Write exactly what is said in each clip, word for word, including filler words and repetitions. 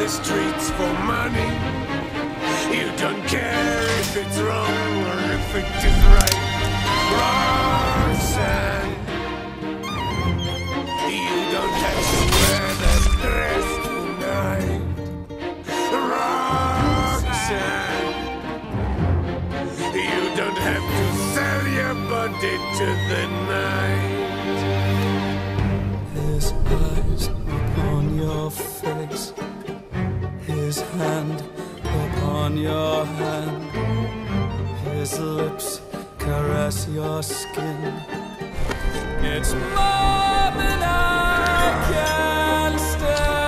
streets for money. You don't care if it's wrong or if it is right. Roxanne, you don't have to wear that dress tonight. Roxanne, you don't have to sell your body to the night. His eyes upon your face, his hand upon your hand, his lips caress your skin. It's more than I can stand.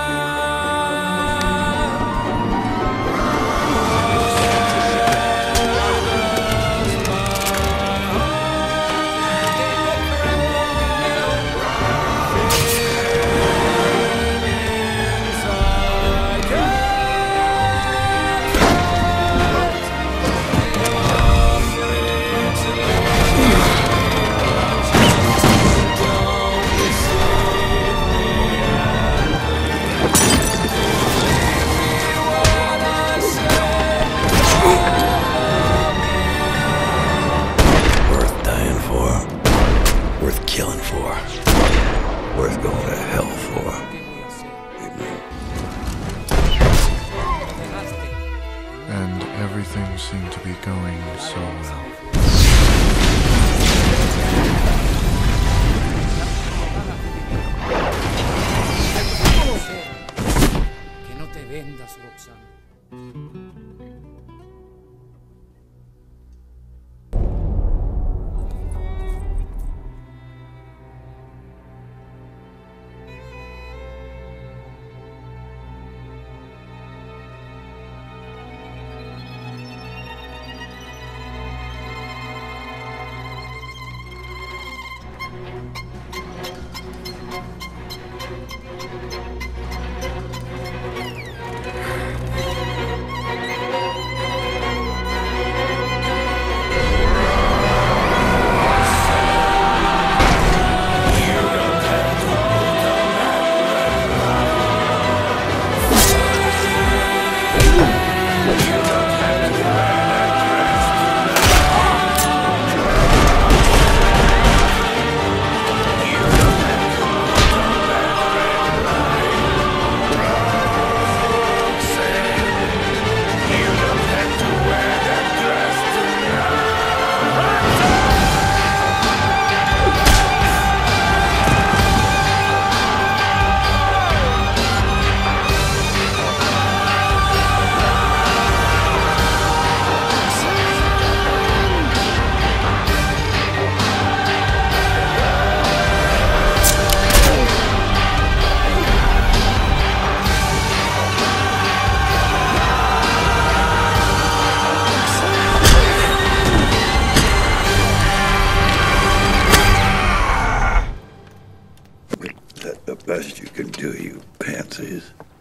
Killing for, worth going to hell for. And everything seemed to be going so well. Que no te vendas, Roxanne. Is that the best you can do, you pansies?